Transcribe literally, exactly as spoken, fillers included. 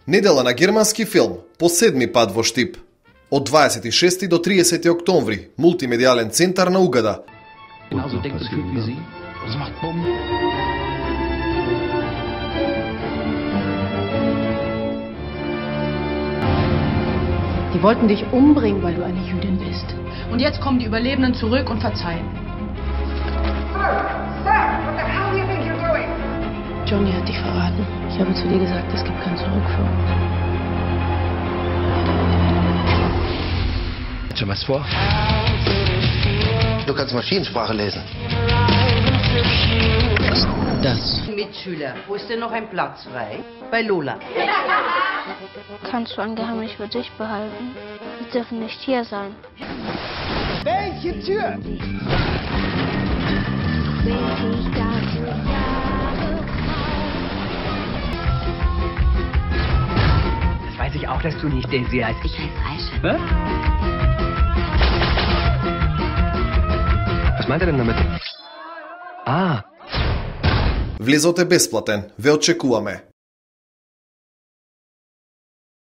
Недела на германски филм, по седми пат во Штип. Од дваесет и шести до триесети октомври, мултимедијален центар на Угада. Genauso denkt und fühlt wie Sie. Das macht Bumm. Die wollten dich umbringen, weil du eine Jüdin bist. Und jetzt kommen die Überlebenden zurück und verzeihen. Sir, sir, what the hell do you think you're doing? Johnny hat dich verraten. Ich habe zu dir gesagt, es gibt kein Zurück für uns. Hat schon was vor? Du kannst Maschinensprache lesen. Das. Mitschüler, wo ist denn noch ein Platz frei? Bei Lola. Kannst du ein Geheimnis für dich behalten? Wir dürfen nicht hier sein. Welche Tür? Das weiß ich auch, dass du nicht Daisy heißt. Ich heiße Aisha. Hä? Was meint er denn damit? Ah. Влезот е бесплатен, ве очекуваме.